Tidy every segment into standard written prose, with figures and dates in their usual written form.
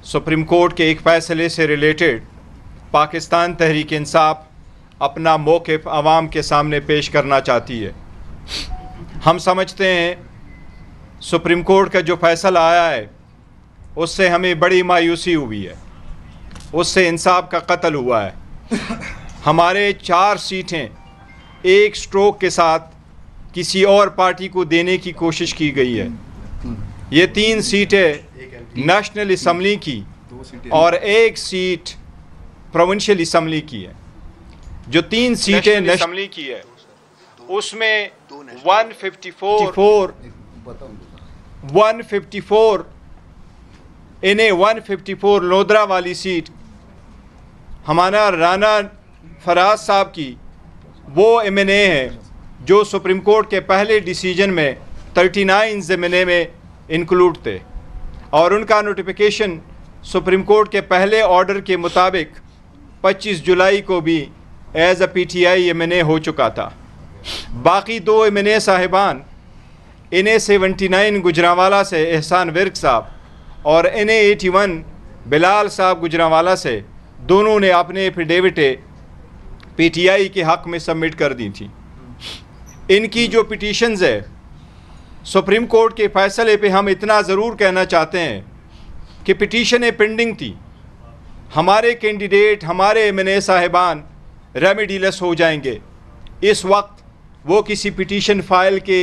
Supreme court के एक फ़ैसले से रिलेटेड पाकिस्तान तहरीक इंसाफ अपना मौक़िफ़ आवाम के सामने पेश करना चाहती है। हम समझते हैं सुप्रीम कोर्ट का जो फ़ैसला आया है उससे हमें बड़ी मायूसी हुई है, उससे इंसाफ का कत्ल हुआ है। हमारे 4 सीटें एक स्ट्रोक के साथ किसी और पार्टी को देने की कोशिश की गई है। ये 3 सीटें नेशनल असम्बली की और 1 सीट प्रोविंशियल असम्बली की है। जो 3 सीटें नेशनल असम्बली की है उसमें 154 इन्हें 154 लोधरा वाली सीट हमारा राना फराज साहब की वो MNA है जो सुप्रीम कोर्ट के पहले डिसीजन में 39 ज़मीने में इंक्लूड थे और उनका नोटिफिकेशन सुप्रीम कोर्ट के पहले ऑर्डर के मुताबिक 25 जुलाई को भी एज अ PTI MNA हो चुका था। बाकी 2 MNA साहिबान इन्हें 79 गुजरांवाला से एहसान विर्क साहब और इन्हें 81 बिलाल साहब गुजरांवाला से दोनों ने अपने एफिडेविटें PTI के हक़ में सबमिट कर दी थी। इनकी जो पिटीशंस है सुप्रीम कोर्ट के फ़ैसले पे हम इतना ज़रूर कहना चाहते हैं कि पिटीशनें पेंडिंग थी। हमारे कैंडिडेट हमारे MNA साहिबान रेमेडीलेस हो जाएंगे। इस वक्त वो किसी पिटीशन फाइल के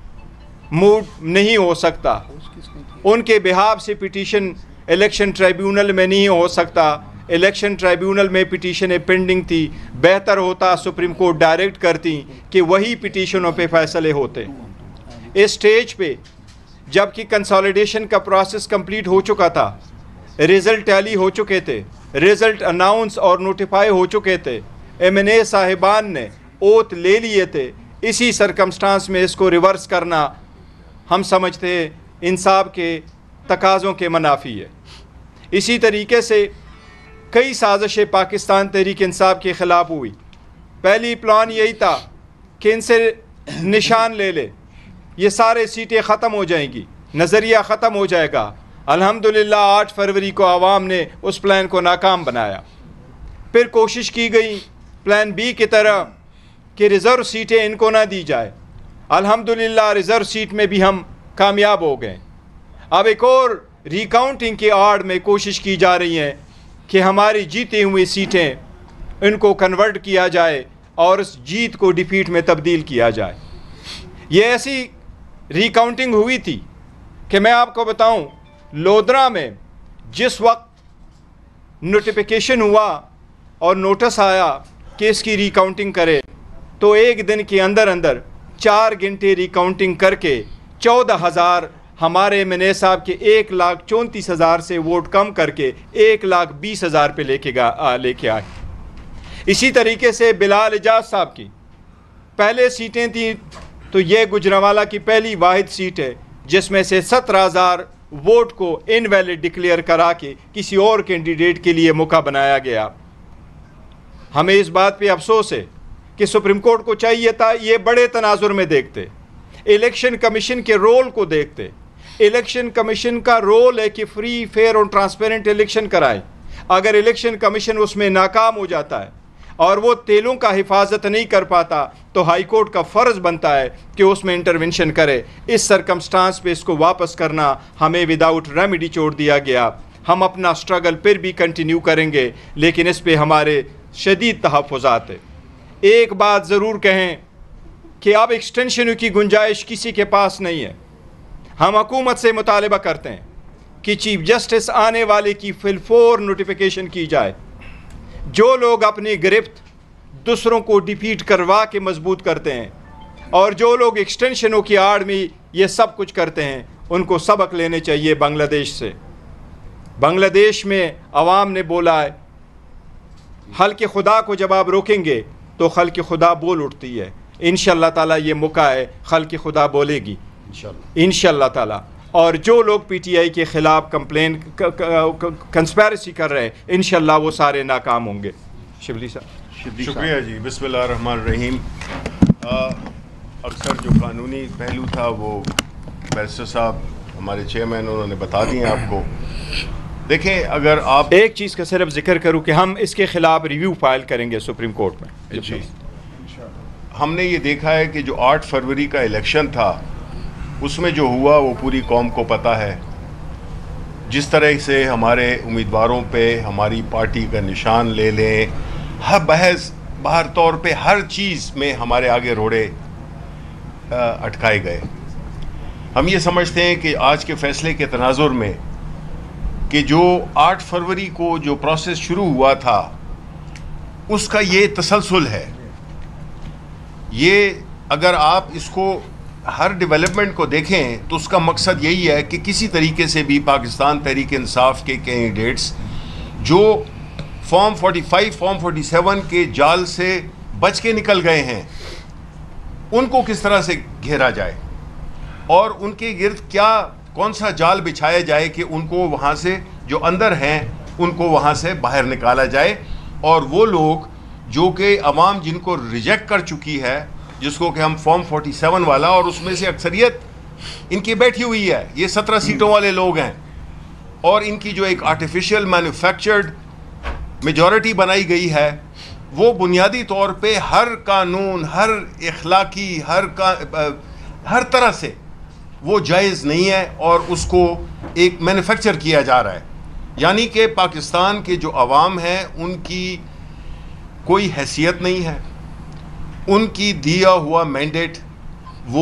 मूड नहीं हो सकता, उनके बिहाफ से पिटीशन इलेक्शन ट्राइब्यूनल में नहीं हो सकता। इलेक्शन ट्राइब्यूनल में पिटीशनें पेंडिंग थी। बेहतर होता सुप्रीम कोर्ट डायरेक्ट करती कि वही पिटीशनों पे फैसले होते। इस स्टेज पे जबकि कंसोलिडेशन का प्रोसेस कंप्लीट हो चुका था, रिज़ल्ट टैली हो चुके थे, रिज़ल्ट अनाउंस और नोटिफाई हो चुके थे, MNA साहिबान ने ओथ ले लिए थे। इसी सरकमस्टांस में इसको रिवर्स करना हम समझते हैं इंसाफ के तकाज़ों के मुनाफी है। इसी तरीके से कई साजिशें पाकिस्तान तहरीक इंसाफ के ख़िलाफ़ हुई। पहली प्लान यही था कि इनसे निशान ले ले, ये सारे सीटें ख़त्म हो जाएंगी, नज़रिया ख़त्म हो जाएगा। अल्हम्दुलिल्लाह 8 फरवरी को आवाम ने उस प्लान को नाकाम बनाया। फिर कोशिश की गई प्लान B की तरह कि रिज़र्व सीटें इनको ना दी जाए। अल्हम्दुलिल्लाह रिज़र्व सीट में भी हम कामयाब हो गए। अब एक और रिकाउंटिंग की आड़ में कोशिश की जा रही है कि हमारी जीती हुई सीटें इनको कन्वर्ट किया जाए और उस जीत को डिफीट में तब्दील किया जाए। ये ऐसी रिकाउंटिंग हुई थी कि मैं आपको बताऊं, लोधरा में जिस वक्त नोटिफिकेशन हुआ और नोटिस आया कि इसकी रिकाउंटिंग करे, तो एक दिन के अंदर अंदर 4 घंटे रिकाउंटिंग करके 14,000 हमारे MNA साहब के 1,34,000 से वोट कम करके 1,20,000 पे लेके आए। इसी तरीके से बिलाल एजाज साहब की पहले सीटें थी, तो ये गुजरांवाला की पहली वाहिद सीट है जिसमें से 17,000 वोट को इनवैलिड डिक्लेयर करा के किसी और कैंडिडेट के लिए मौका बनाया गया। हमें इस बात पे अफसोस है कि सुप्रीम कोर्ट को चाहिए था ये बड़े तनाजुर में देखते, इलेक्शन कमीशन के रोल को देखते। इलेक्शन कमीशन का रोल है कि फ्री, फेयर और ट्रांसपेरेंट इलेक्शन कराए। अगर इलेक्शन कमीशन उसमें नाकाम हो जाता है और वो तेलों का हिफाजत नहीं कर पाता, तो हाई कोर्ट का फ़र्ज़ बनता है कि उसमें इंटरवेंशन करे। इस सरकमस्टांस पे इसको वापस करना हमें विदाउट रेमेडी छोड़ दिया गया। हम अपना स्ट्रगल फिर भी कंटिन्यू करेंगे, लेकिन इस पे हमारे शदीद तहफ़्फ़ुज़ात है। एक बात ज़रूर कहें कि अब एक्सटेंशन की गुंजाइश किसी के पास नहीं है। हम हुकूमत से मुतालिबा करते हैं कि चीफ जस्टिस आने वाले की फिलफोर नोटिफिकेशन की जाए। जो लोग अपनी गिरफ्त दूसरों को डिफीट करवा के मजबूत करते हैं और जो लोग एक्सटेंशनों की आड़ में ये सब कुछ करते हैं, उनको सबक लेने चाहिए बांग्लादेश से। बांग्लादेश में अवाम ने बोला है, हल्के खुदा को जब आप रोकेंगे तो खल्क़ खुदा बोल उठती है। इंशाअल्लाह ताला ये मौका है, खल्क़ खुदा बोलेगी इंशाअल्लाह ताला। और जो लोग PTI के ख़िलाफ़ कंप्लेन कंस्पेरेसी कर रहे हैं, इंशाअल्लाह वो सारे नाकाम होंगे। शिबली साहब। शुक्रिया जी। बिस्मिल्लाहिर्रहमानिर्रहीम। अक्सर जो कानूनी पहलू था वो बैरिस्टर साहब हमारे चेयरमैन उन्होंने बता दिए आपको। देखें, अगर आप एक चीज़ का सिर्फ जिक्र करूं कि हम इसके खिलाफ रिव्यू फाइल करेंगे सुप्रीम कोर्ट में। जी, हमने ये देखा है कि जो 8 फरवरी का इलेक्शन था उसमें जो हुआ वो पूरी कौम को पता है। जिस तरह से हमारे उम्मीदवारों पे हमारी पार्टी का निशान ले लें, हर बहस बाहर तौर पे हर चीज़ में हमारे आगे रोड़े अटकाए गए। हम ये समझते हैं कि आज के फैसले के तनाजुर में कि जो 8 फरवरी को जो प्रोसेस शुरू हुआ था उसका ये तसलसल है। ये अगर आप इसको हर डेवलपमेंट को देखें तो उसका मकसद यही है कि किसी तरीके से भी पाकिस्तान तहरीक इंसाफ के कैंडिडेट्स जो फॉर्म 45 फॉर्म 47 के जाल से बच के निकल गए हैं उनको किस तरह से घेरा जाए और उनके गिर्द क्या कौन सा जाल बिछाया जाए कि उनको वहाँ से जो अंदर हैं उनको वहाँ से बाहर निकाला जाए और वो लोग जो कि अवाम जिनको रिजेक्ट कर चुकी है, जिसको कि हम फॉर्म 47 वाला, और उसमें से अक्सरियत इनकी बैठी हुई है, ये 17 सीटों वाले लोग हैं और इनकी जो एक आर्टिफिशियल मैन्युफैक्चर्ड मेजॉरिटी बनाई गई है वो बुनियादी तौर पे हर कानून, हर इखलाकी, हर तरह से वो जायज़ नहीं है और उसको एक मैन्युफैक्चर किया जा रहा है। यानी कि पाकिस्तान के जो अवाम हैं उनकी कोई हैसियत नहीं है, उनकी दिया हुआ मैंडेट वो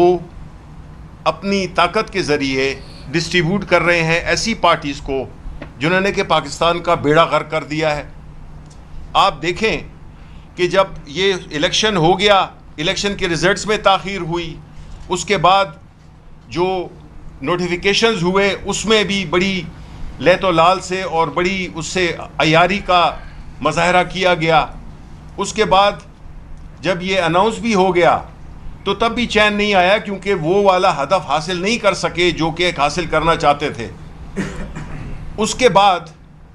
अपनी ताकत के ज़रिए डिस्ट्रीब्यूट कर रहे हैं ऐसी पार्टीज़ को जिन्होंने कि पाकिस्तान का बेड़ा गर्क कर दिया है। आप देखें कि जब ये इलेक्शन हो गया, इलेक्शन के रिज़ल्ट्स में ताख़ीर हुई, उसके बाद जो नोटिफिकेशंस हुए उसमें भी बड़ी लैतो लाल से और बड़ी उससे अयारी का मज़ाहरा किया गया। उसके बाद जब ये अनाउंस भी हो गया तो तब भी चैन नहीं आया क्योंकि वो वाला हदफ हासिल नहीं कर सके जो कि हासिल करना चाहते थे। उसके बाद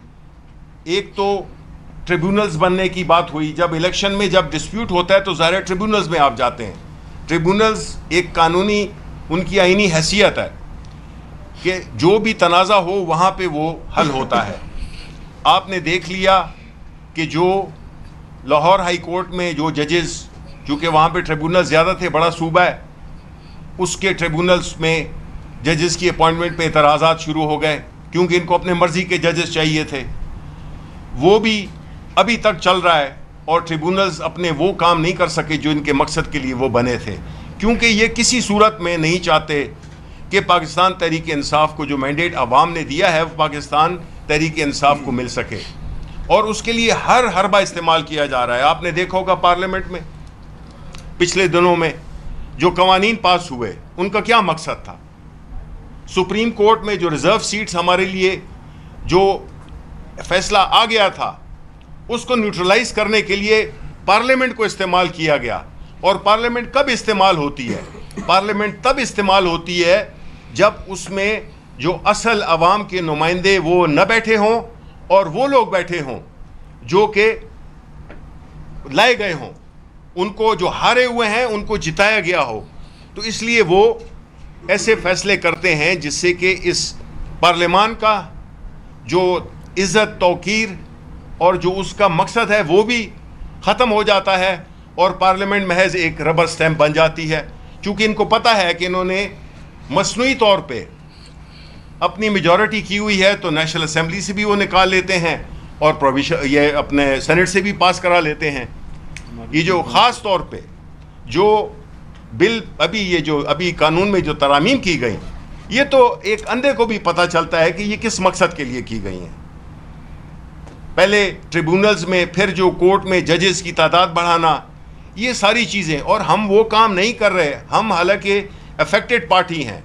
एक तो ट्रिब्यूनल्स बनने की बात हुई। जब इलेक्शन में जब डिस्प्यूट होता है तो ज़ाहिर ट्रिब्यूनल्स में आप जाते हैं। ट्रिब्यूनल्स एक कानूनी उनकी आईनी हैसियत है कि जो भी तनाज़ा हो वहाँ पे वो हल होता है। आपने देख लिया कि जो लाहौर हाई कोर्ट में जो जजेस, चूँकि वहाँ पे ट्रिब्यूनल ज़्यादा थे, बड़ा सूबा है, उसके ट्रिब्यूनल्स में जजेस की अपॉइंटमेंट पे एतराज़ात शुरू हो गए क्योंकि इनको अपने मर्ज़ी के जजेस चाहिए थे। वो भी अभी तक चल रहा है और ट्रिब्यूनल्स अपने वो काम नहीं कर सके जो इनके मकसद के लिए वो बने थे, क्योंकि ये किसी सूरत में नहीं चाहते कि पाकिस्तान तहरीक इंसाफ को जो मैंडेट अवाम ने दिया है वो पाकिस्तान तहरीक इंसाफ को मिल सके और उसके लिए हर हरबा इस्तेमाल किया जा रहा है। आपने देखा होगा पार्लियामेंट में पिछले दिनों में जो कवानीन पास हुए उनका क्या मकसद था। सुप्रीम कोर्ट में जो रिज़र्व सीट्स हमारे लिए जो फैसला आ गया था उसको न्यूट्रलाइज करने के लिए पार्लियामेंट को इस्तेमाल किया गया। और पार्लियामेंट कब इस्तेमाल होती है? पार्लियामेंट तब इस्तेमाल होती है जब उसमें जो असल अवाम के नुमाइंदे वो न बैठे हों और वो लोग बैठे हों जो कि लाए गए हों, उनको जो हारे हुए हैं उनको जिताया गया हो। तो इसलिए वो ऐसे फैसले करते हैं जिससे कि इस पार्लियामान का जो इज़्ज़त तौकीर और जो उसका मकसद है वो भी ख़त्म हो जाता है और पार्लियामेंट महज एक रबर स्टैम्प बन जाती है। चूँकि इनको पता है कि इन्होंने मसनूई तौर पे अपनी मेजॉरिटी की हुई है तो नेशनल असेंबली से भी वो निकाल लेते हैं और प्रोविशन ये अपने सेनेट से भी पास करा लेते हैं। ये जो ख़ास तौर पे जो बिल अभी कानून में जो तरामीम की गई, ये तो एक अंधे को भी पता चलता है कि ये किस मकसद के लिए की गई हैं। पहले ट्रिब्यूनल्स में, फिर जो कोर्ट में जजेस की तादाद बढ़ाना, ये सारी चीज़ें, और हम वो काम नहीं कर रहे। हम हालांकि अफेक्टेड पार्टी हैं,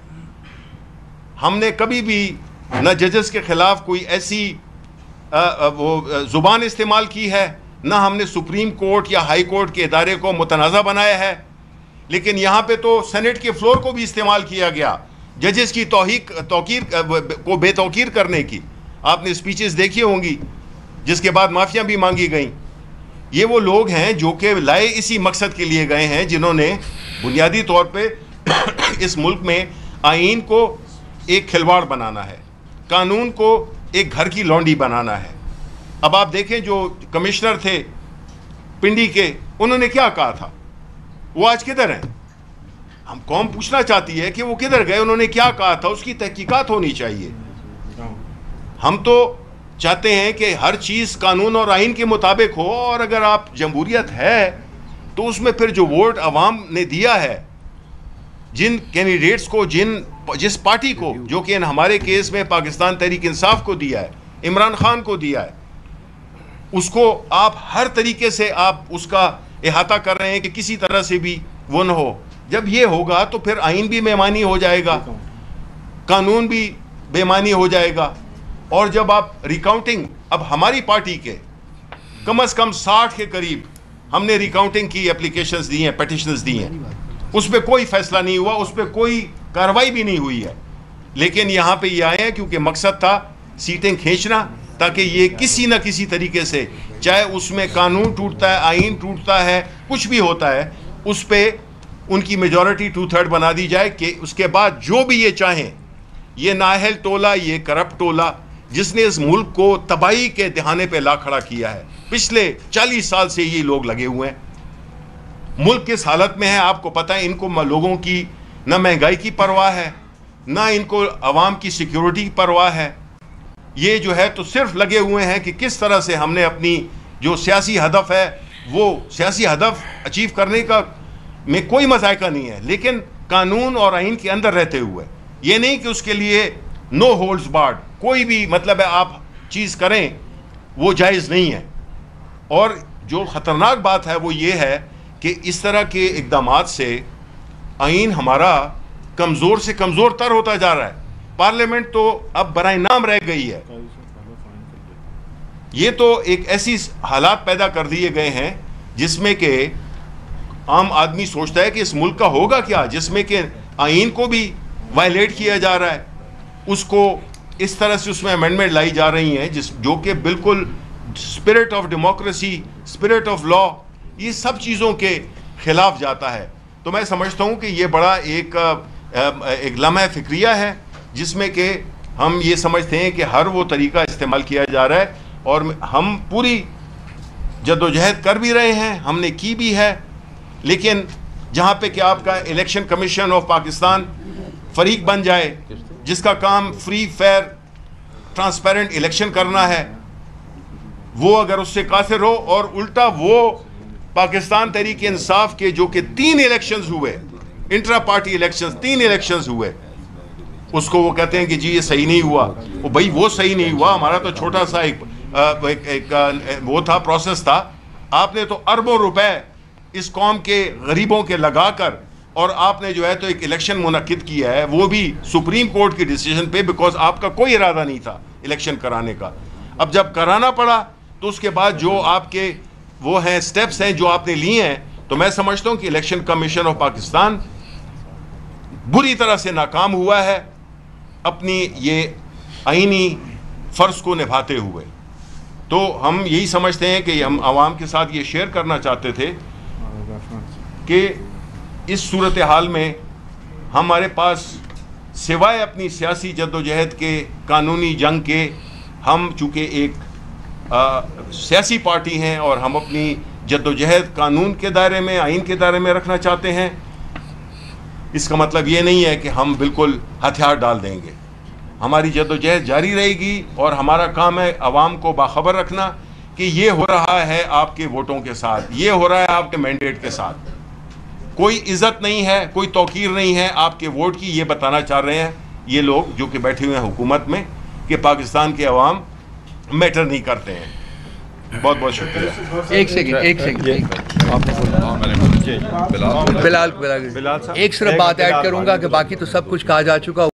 हमने कभी भी न जजेस के ख़िलाफ़ कोई ऐसी वो ज़ुबान इस्तेमाल की है, न हमने सुप्रीम कोर्ट या हाई कोर्ट के इदारे को मुतनाज़ा बनाया है। लेकिन यहाँ पे तो सेनेट के फ्लोर को भी इस्तेमाल किया गया जजेस की तौकीर को बेतौकीर करने की। आपने स्पीचेस देखी होंगी जिसके बाद माफ़ियाँ भी मांगी गई। ये वो लोग हैं जो कि लाए इसी मकसद के लिए गए हैं, जिन्होंने बुनियादी तौर पे इस मुल्क में आईन को एक खिलवाड़ बनाना है, कानून को एक घर की लौंडी बनाना है। अब आप देखें जो कमिश्नर थे पिंडी के, उन्होंने क्या कहा था, वो आज किधर हैं? हम कौम पूछना चाहती है कि वो किधर गए, उन्होंने क्या कहा था, उसकी तहकीकात होनी चाहिए। हम तो चाहते हैं कि हर चीज़ कानून और आइन के मुताबिक हो, और अगर आप जमहूरियत है तो उसमें फिर जो वोट अवाम ने दिया है, जिन कैंडिडेट्स को, जिस पार्टी को, जो कि हमारे केस में पाकिस्तान तहरीक इंसाफ को दिया है, इमरान खान को दिया है, उसको आप हर तरीके से आप उसका इहाता कर रहे हैं कि किसी तरह से भी वो न हो। जब ये होगा तो फिर आइन भी बेमानी हो जाएगा, कानून भी बेमानी हो जाएगा। और जब आप रिकाउंटिंग, अब हमारी पार्टी के कम से कम 60 के करीब हमने रिकाउंटिंग की एप्लीकेशंस दी हैं, पिटिशंस दी हैं, उस पर कोई फैसला नहीं हुआ, उस पर कोई कार्रवाई भी नहीं हुई है। लेकिन यहाँ पे ये आए हैं क्योंकि मकसद था सीटें खींचना, ताकि ये किसी न किसी तरीके से, चाहे उसमें कानून टूटता है, आइन टूटता है, कुछ भी होता है, उस पर उनकी मेजॉरिटी 2/3 बना दी जाए कि उसके बाद जो भी ये चाहें, ये नाअहल टोला, ये करप्ट टोला जिसने इस मुल्क को तबाही के दहाने पे ला खड़ा किया है, पिछले 40 साल से ये लोग लगे हुए हैं। मुल्क किस हालत में है आपको पता है। इनको लोगों की न महंगाई की परवाह है, ना इनको अवाम की सिक्योरिटी की परवाह है। ये जो है तो सिर्फ लगे हुए हैं कि किस तरह से हमने अपनी जो सियासी हदफ है, वो सियासी हदफ अचीव करने का में कोई मजायका नहीं है, लेकिन कानून और आइन के अंदर रहते हुए। ये नहीं कि उसके लिए नो होल्ड्स बार्ड, कोई भी मतलब है आप चीज़ करें, वो जायज़ नहीं है। और जो ख़तरनाक बात है वो ये है कि इस तरह के इक़दामात से आइन हमारा कमज़ोर से कमज़ोर तर होता जा रहा है। पार्लियामेंट तो अब बराए नाम रह गई है। ये तो एक ऐसी हालात पैदा कर दिए गए हैं जिसमें कि आम आदमी सोचता है कि इस मुल्क का होगा क्या, जिसमें कि आइन को भी वायलेट किया जा रहा है, उसको इस तरह से उसमें अमेंडमेंट लाई जा रही हैं जो कि बिल्कुल spirit of democracy, spirit of law, ये सब चीज़ों के खिलाफ जाता है। तो मैं समझता हूँ कि ये बड़ा एक लम्हा फ़िक्रिया है जिसमें कि हम ये समझते हैं कि हर वो तरीका इस्तेमाल किया जा रहा है, और हम पूरी जद्दोजहद कर भी रहे हैं, हमने की भी है। लेकिन जहाँ पे कि आपका इलेक्शन कमीशन ऑफ पाकिस्तान फरीक बन जाए, जिसका काम फ्री फेयर ट्रांसपेरेंट इलेक्शन करना है, वो अगर उससे कासिर हो, और उल्टा वो पाकिस्तान तहरीक इंसाफ के जो कि 3 इलेक्शंस हुए, इंट्रा पार्टी इलेक्शंस, 3 इलेक्शंस हुए, उसको वो कहते हैं कि जी ये सही नहीं हुआ। वो भाई वो सही नहीं हुआ, हमारा तो छोटा सा एक वो था, प्रोसेस था। आपने तो अरबों रुपए इस कौम के गरीबों के लगाकर, और आपने जो है तो एक इलेक्शन मुनक्किद किया है, वो भी सुप्रीम कोर्ट की डिसीजन पे, बिकॉज आपका कोई इरादा नहीं था इलेक्शन कराने का। अब जब कराना पड़ा तो उसके बाद जो आपके वो हैं स्टेप्स हैं जो आपने लिए हैं, तो मैं समझता हूँ कि इलेक्शन कमीशन ऑफ पाकिस्तान बुरी तरह से नाकाम हुआ है अपनी ये आईनी फ़र्ज़ को निभाते हुए। तो हम यही समझते हैं कि हम आवाम के साथ ये शेयर करना चाहते थे कि इस सूरत हाल में हमारे पास सिवाय अपनी सियासी जद्दोजहद के, कानूनी जंग के, हम चूँकि एक सियासी पार्टी हैं और हम अपनी जद्दोजहद कानून के दायरे में, आइन के दायरे में रखना चाहते हैं, इसका मतलब ये नहीं है कि हम बिल्कुल हथियार डाल देंगे। हमारी जद्दोजहद जारी रहेगी और हमारा काम है आवाम को बाखबर रखना कि ये हो रहा है आपके वोटों के साथ, ये हो रहा है आपके मैंडेट के साथ। कोई इज़्ज़त नहीं है, कोई तौकीर नहीं है आपके वोट की। ये बताना चाह रहे हैं ये लोग जो कि बैठे हुए हैं हुकूमत में कि पाकिस्तान के अवाम मैटर नहीं करते हैं। बहुत बहुत शुक्रिया। एक सेकंड बिलाल एक सिर्फ बात ऐड करूंगा कि बाकी तो सब कुछ कहा जा चुका।